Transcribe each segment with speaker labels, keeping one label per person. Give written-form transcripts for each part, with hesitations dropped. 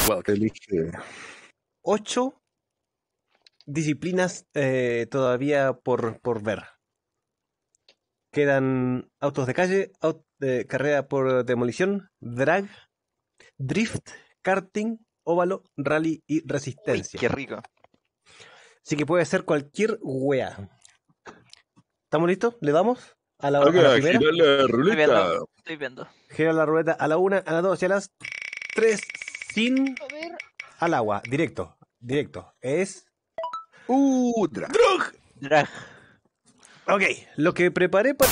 Speaker 1: Elige.
Speaker 2: 8 disciplinas todavía por ver. Quedan autos de calle, carrera por demolición, drag, drift, karting, óvalo, rally y resistencia.
Speaker 3: Uy, qué rico.
Speaker 2: Así que puede ser cualquier wea. ¿Estamos listos? ¿Le damos? A la
Speaker 1: Haga
Speaker 2: primera.
Speaker 1: girar la ruleta.
Speaker 3: Estoy viendo.
Speaker 2: Gira la ruleta a la 1, a la 2 y a las 3 sin
Speaker 4: A ver.
Speaker 2: al agua. Directo. Es...
Speaker 1: Drag.
Speaker 3: Drag.
Speaker 2: Ok, lo que preparé para...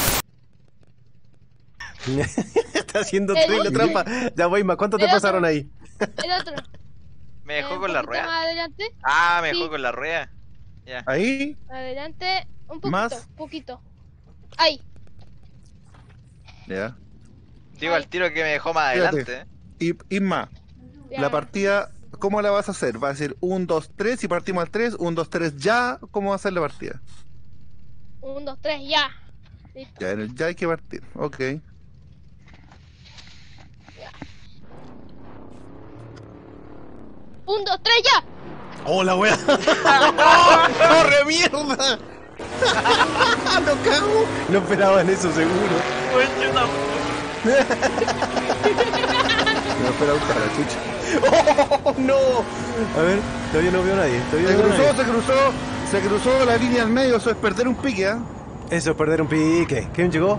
Speaker 2: Está haciendo triple trampa. Ya voy más. ¿Cuánto te
Speaker 4: El otro.
Speaker 2: pasaron ahí?
Speaker 4: El otro.
Speaker 3: ¿Me dejó
Speaker 4: Un
Speaker 3: con la
Speaker 4: poquito
Speaker 3: rueda?
Speaker 4: Más adelante.
Speaker 3: Ah, me dejó
Speaker 4: Sí.
Speaker 3: con la rueda. Ya.
Speaker 1: Ahí.
Speaker 4: Adelante. Un poquito.
Speaker 1: Más.
Speaker 4: Poquito. Ahí.
Speaker 1: Ya.
Speaker 3: Digo al tiro que me dejó más
Speaker 1: Fíjate.
Speaker 3: adelante.
Speaker 1: Isma,
Speaker 4: Ya.
Speaker 1: la partida, ¿cómo la vas a hacer? ¿Va a ser 1, 2, 3 y partimos al 3? 1, 2, 3 ya. ¿Cómo va a ser la partida?
Speaker 4: 1, 2, 3, ya. Listo.
Speaker 1: Ya, en el ya hay que partir. Ok.
Speaker 4: Un, dos, tres, ya.
Speaker 2: ¡Hola, wea! ¡Oh, ¡corre, mierda! ¡Lo cago! No esperaban eso, seguro.
Speaker 1: Me espera un cara, chucha.
Speaker 2: ¡Oh, no! A ver, todavía no veo a nadie. Todavía
Speaker 1: Se
Speaker 2: no veo a nadie.
Speaker 1: se cruzó la línea al medio, eso es perder un pique, ¿eh?
Speaker 2: Eso es perder un pique. ¿Quién llegó?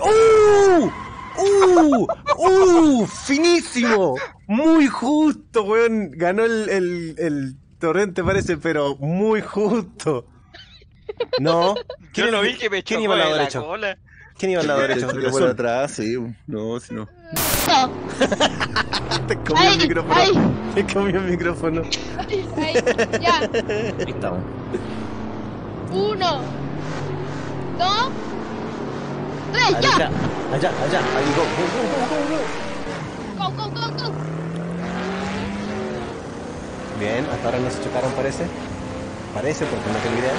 Speaker 2: ¡Finísimo! Muy justo, weón. Ganó el torrente, parece, pero muy justo. No.
Speaker 3: Yo lo vi que me
Speaker 2: ¿Quién
Speaker 3: chocó
Speaker 2: iba al lado
Speaker 3: en la
Speaker 2: derecho?
Speaker 3: cola.
Speaker 2: ¿Quién iba al lado derecho?
Speaker 1: Te
Speaker 2: El
Speaker 1: por
Speaker 2: azul.
Speaker 1: atrás, sí. No, si no.
Speaker 4: No.
Speaker 2: Te comió el
Speaker 4: Ay,
Speaker 2: micrófono.
Speaker 4: ay.
Speaker 2: Te comió el micrófono.
Speaker 4: Ahí, ya.
Speaker 5: Ahí estamos.
Speaker 4: 1, 2, 3,
Speaker 2: Allá,
Speaker 4: ya.
Speaker 2: allá. Ahí, go.
Speaker 4: Go, go, go, go.
Speaker 2: Bien, hasta ahora no se chocaron, parece. Parece, porque no tengo idea.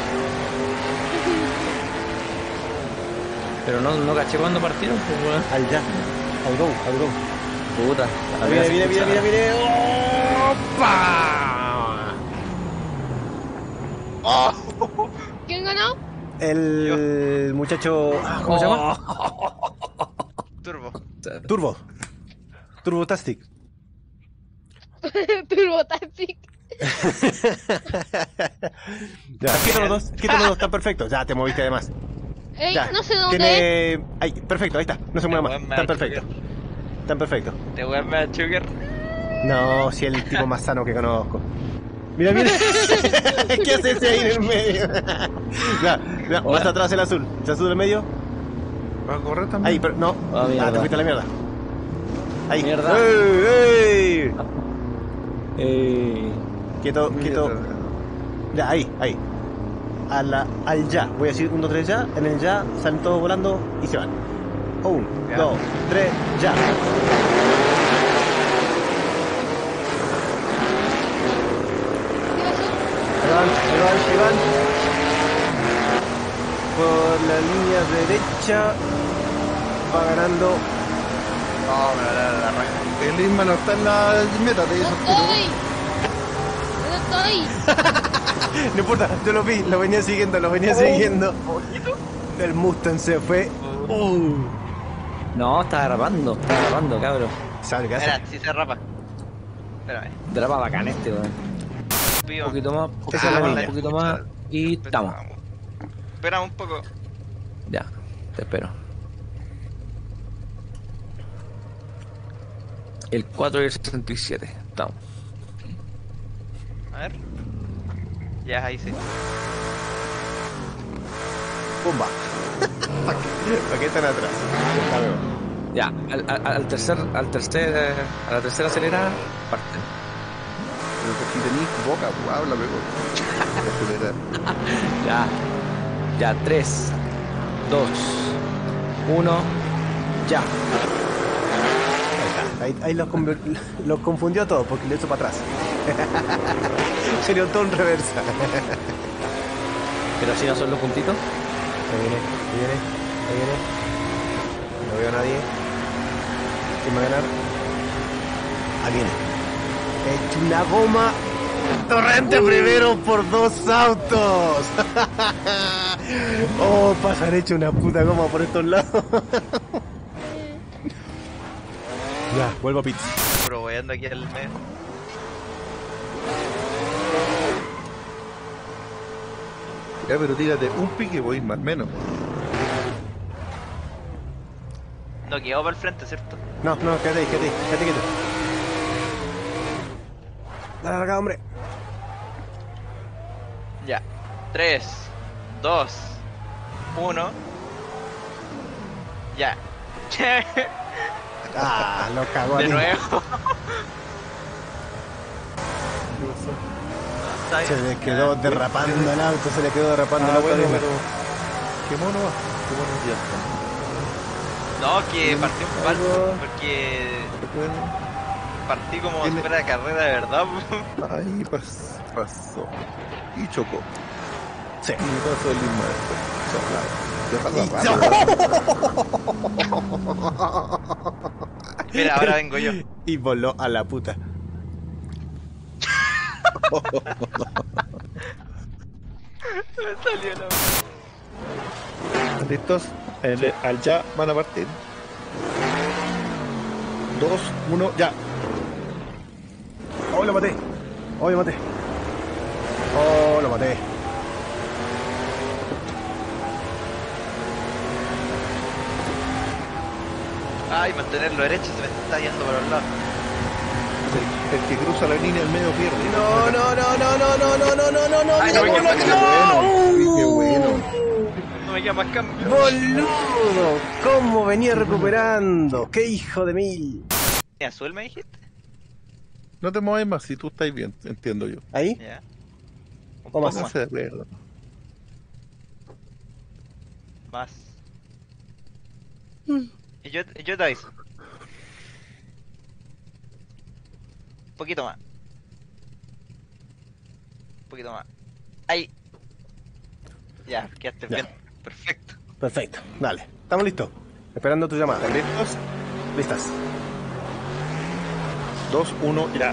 Speaker 5: Pero no caché cuando partieron, pues weón.
Speaker 2: Allá. Al go.
Speaker 5: Puta.
Speaker 2: Viene. ¡Opa!
Speaker 4: ¿Quién ganó?
Speaker 2: El muchacho... ¿Cómo se llama?
Speaker 3: Turbo.
Speaker 2: Turbotastic.
Speaker 4: Turbotastic.
Speaker 2: Ya, quítalo dos, está perfecto. Ya, te moviste además.
Speaker 4: Ey,
Speaker 2: Ya,
Speaker 4: no sé dónde es.
Speaker 2: tiene... Ahí, perfecto, ahí está. No se mueve más. Está perfecto.
Speaker 3: Te voy a dar sugar.
Speaker 2: No, si es el tipo más sano que conozco. Mira. ¿Qué hace ese ahí en el medio? No, más atrás el azul. ¿El azul del medio?
Speaker 1: ¿Va a correr también?
Speaker 2: Ahí, pero no.
Speaker 5: Ah, mierda.
Speaker 2: Te fuiste a la mierda. Ahí.
Speaker 5: Mierda.
Speaker 2: ¡Ey! Quieto. Ya, ahí. Al ya. Voy a decir 1, 2, 3 ya. En el ya salen todos volando y se van. 1,
Speaker 3: Ya.
Speaker 2: 2, 3, ya. Ahí van. Por la línea derecha va ganando.
Speaker 3: No, me va a dar la raja.
Speaker 1: El Isma no está en la meta, te
Speaker 4: No
Speaker 1: hizo
Speaker 4: estoy.
Speaker 2: No importa, yo lo vi, lo venía siguiendo. El Mustang se fue.
Speaker 5: No, está derrapando, cabrón.
Speaker 2: ¿Sabes qué hace?
Speaker 3: Espera, si se rapa. Espérame.
Speaker 5: Derrapa bacán este, weón.
Speaker 3: Pío.
Speaker 5: Un poquito más,
Speaker 2: Esa es la línea.
Speaker 5: un poquito más y estamos.
Speaker 3: Espera un poco.
Speaker 5: Ya, te espero. El 4 y el 67, estamos.
Speaker 3: A ver. Ya, ahí sí.
Speaker 2: Pumba. ¿Para qué están atrás?
Speaker 5: Ya, a la tercera acelerada, parten.
Speaker 1: Pero si tenés boca, pues, habla mejor.
Speaker 5: Ya, 3, 2, 1, ya.
Speaker 2: Ahí los confundió todo porque le hizo para atrás. Sería todo en reversa.
Speaker 5: Pero si no son los puntitos.
Speaker 2: Ahí viene. No veo a nadie. ¿Quién va a ganar? Ahí viene. He hecho una goma. Torrente primero por 2 autos. Oh, pasan hecho una puta goma por estos lados. Ya, vuelvo a pits.
Speaker 3: Proveando aquí al medio.
Speaker 1: Ya, pero tírate un pique, voy más o menos.
Speaker 3: No quedó para el frente, ¿cierto?
Speaker 2: No, quédate quieto. Dale acá, hombre.
Speaker 3: Ya. 3, 2, 1. Ya.
Speaker 2: Ah, lo cagó
Speaker 3: De
Speaker 2: aquí.
Speaker 3: nuevo. Está
Speaker 2: Se
Speaker 3: bien.
Speaker 2: le quedó derrapando el auto, se le quedó derrapando el auto.
Speaker 1: bueno,
Speaker 2: Dime.
Speaker 1: pero... ¿Qué mono va? ¿Qué mono ya está?
Speaker 3: No, que partí un palo porque
Speaker 1: Bueno,
Speaker 3: partí como si
Speaker 1: Tiene-
Speaker 3: fuera de carrera de verdad.
Speaker 1: ahí pasó. Y chocó.
Speaker 2: Sí.
Speaker 1: Y pasó el mismo después.
Speaker 3: Mira, ahora vengo yo.
Speaker 2: Y voló a la puta.
Speaker 3: Me salió la...
Speaker 1: ¿Listos? Al ya van a partir. 2, 1, ya.
Speaker 2: Oh, lo maté. Oh, lo maté. Oh, lo maté.
Speaker 3: Ay, mantenerlo derecho se me está yendo por los lados.
Speaker 1: El que cruza la línea al medio pierde.
Speaker 2: No.
Speaker 3: Ay, no me queda más
Speaker 1: Qué bueno.
Speaker 3: No me queda más cambio.
Speaker 2: Boludo, cómo venía recuperando. Qué hijo de mil.
Speaker 3: ¿Azul me dijiste?
Speaker 1: No te mueves más si tú estás bien, entiendo yo.
Speaker 2: Ahí,
Speaker 3: Ya. Un
Speaker 2: o más.
Speaker 3: poco
Speaker 1: Pónganse de acuerdo.
Speaker 3: más. Y yo te aviso. Un poquito más. Un poquito más. Ahí. Ya, quedaste
Speaker 2: Ya.
Speaker 3: bien. Perfecto.
Speaker 2: Perfecto, dale. Estamos listos. Esperando tu llamada.
Speaker 1: ¿Listos?
Speaker 2: Listas.
Speaker 1: 2, 1, ya.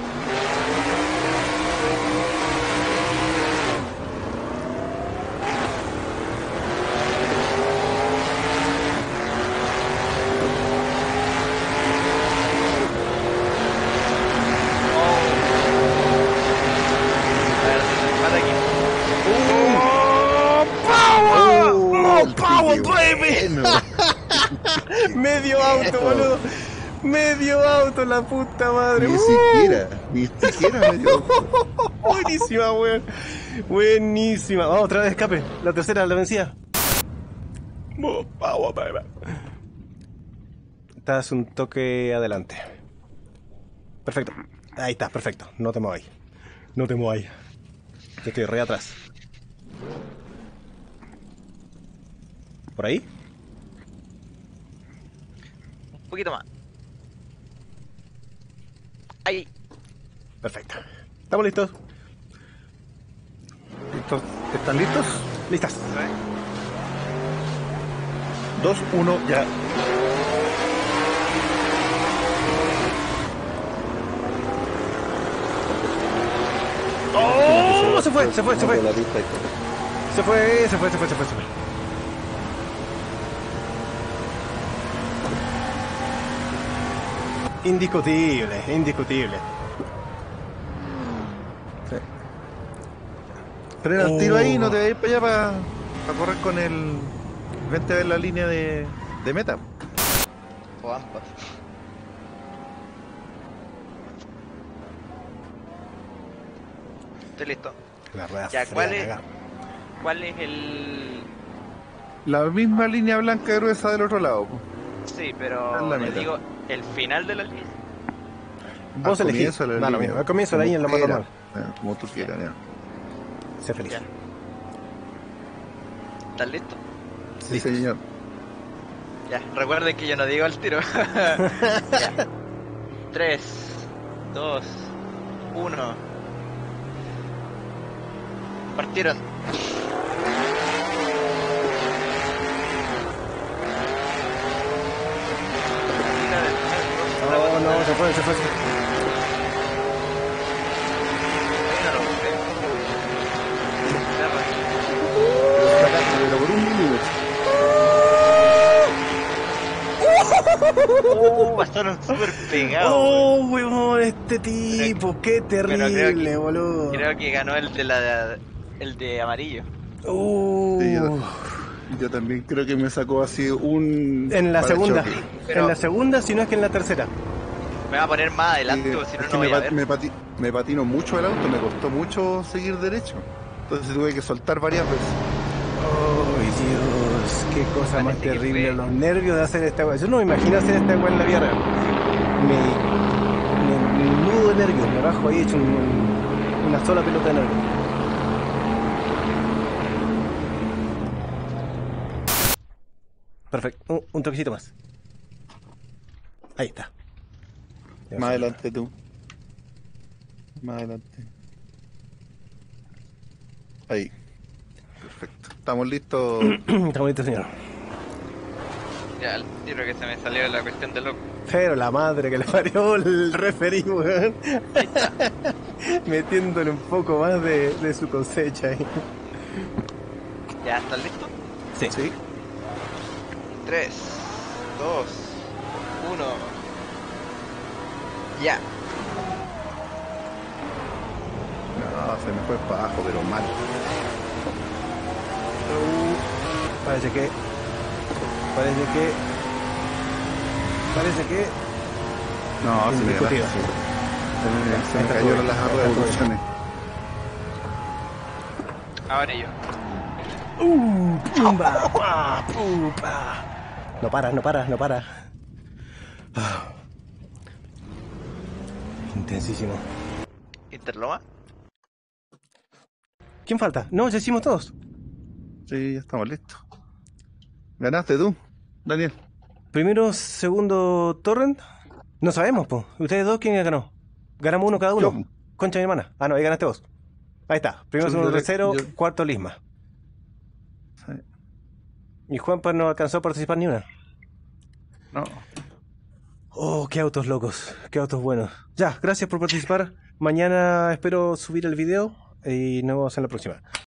Speaker 3: A ver, se empata aquí.
Speaker 2: ¡Oh, power,
Speaker 1: baby!
Speaker 2: Medio auto, boludo. Medio auto, la puta madre.
Speaker 1: Ni siquiera me dio.
Speaker 2: Buenísima, weón. Buenísima. Vamos, otra vez escape. La tercera, la vencida. Power, baby. Estás un toque adelante. Perfecto. Ahí está, perfecto. No te muevas. No te muevas. Yo estoy re atrás. ¿Por ahí?
Speaker 3: Un poquito más. Ahí.
Speaker 2: Perfecto. ¿Estamos listos?
Speaker 1: ¿Listos? ¿Están listos?
Speaker 2: Listas.
Speaker 1: 2, 1, ya.
Speaker 2: ¡Oh! Se fue.
Speaker 1: La pista y todo.
Speaker 2: Se fue. Indiscutible.
Speaker 1: Sí. Frena el tiro ahí, no te vayas para allá para correr con el. Vente a ver la línea de meta.
Speaker 3: O ambas. Estoy listo.
Speaker 2: La rueda
Speaker 3: Ya, ¿cuál
Speaker 2: fría,
Speaker 3: es?
Speaker 2: cagá.
Speaker 3: ¿Cuál es el...?
Speaker 1: La misma línea blanca gruesa del otro lado. Po.
Speaker 3: Sí,
Speaker 1: Es
Speaker 3: pero
Speaker 1: la
Speaker 3: le
Speaker 1: meta.
Speaker 3: digo el final de la línea.
Speaker 2: Vos
Speaker 1: Al
Speaker 2: elegís.
Speaker 1: comienzo de la
Speaker 2: Da lo
Speaker 1: línea.
Speaker 2: mismo. Al comienzo de la línea es lo más
Speaker 1: Como
Speaker 2: normal.
Speaker 1: quieras. Como tú quieras, ya.
Speaker 2: Sé feliz.
Speaker 3: Ya. ¿Estás listo?
Speaker 1: Sí, señor.
Speaker 3: Ya, recuerden que yo no digo al tiro. Ya. 3, 2, 1. Partieron.
Speaker 2: No, se fue.
Speaker 3: pasaron súper pegados.
Speaker 2: ¡Oh, weón! Este tipo, qué terrible, boludo.
Speaker 3: Creo que ganó el de amarillo.
Speaker 1: Sí, yo también creo que me sacó así un...
Speaker 2: En la segunda.
Speaker 1: parachoque.
Speaker 3: Pero-
Speaker 2: En la segunda, si no es que en la tercera.
Speaker 3: Me va a poner más adelante, o si
Speaker 1: Es
Speaker 3: no,
Speaker 1: que
Speaker 3: no voy a ver.
Speaker 1: me patino mucho el auto, me costó mucho seguir derecho. Entonces tuve que soltar varias veces.
Speaker 2: ¡Oh, Dios! ¡Qué cosa
Speaker 3: Parece
Speaker 2: más
Speaker 3: que
Speaker 2: terrible!
Speaker 3: fue-
Speaker 2: Los nervios de hacer esta weá. Yo no me imagino hacer esta weá en la vida real. Me nudo de nervios. Me bajo ahí hecho una sola pelota de nervios. Perfecto. Un toquecito más. Ahí está.
Speaker 1: Más adelante tú. Más adelante. Ahí. Perfecto. Estamos listos.
Speaker 2: Está bonito, señor.
Speaker 3: Ya, el tiro que se me salió la cuestión de loco.
Speaker 2: Pero la madre que le parió el referí, weón. Metiéndole un poco más de su cosecha ahí.
Speaker 3: ¿Ya estás listo?
Speaker 2: Sí.
Speaker 1: Sí.
Speaker 3: 3, 2, 1. Ya.
Speaker 1: No, se me fue para abajo, pero mal.
Speaker 2: Parece que.
Speaker 1: No, se me
Speaker 2: Indiscutido.
Speaker 1: se me cayeron las revoluciones.
Speaker 3: Ahora yo.
Speaker 2: ¡Pumba! ¡Pua! ¡Pumba! No para. Ah. Intensísimo.
Speaker 3: Interloma.
Speaker 2: ¿Quién falta? No, ya hicimos todos.
Speaker 1: Sí, ya estamos listos. Ganaste tú, Daniel.
Speaker 2: Primero, segundo, Torrent. No sabemos, po. Ustedes dos, ¿quién ganó? Ganamos uno cada uno.
Speaker 1: Yo.
Speaker 2: Concha de mi hermana. Ah, no, ahí ganaste vos. Ahí está. Primero,
Speaker 1: Sí,
Speaker 2: segundo,
Speaker 1: yo-
Speaker 2: tercero,
Speaker 1: yo-
Speaker 2: cuarto, Lisma.
Speaker 1: Sí.
Speaker 2: Y Juan pues no alcanzó a participar ni una.
Speaker 1: No.
Speaker 2: Oh, qué autos locos, qué autos buenos. Ya, gracias por participar. Mañana espero subir el video y nos vemos en la próxima.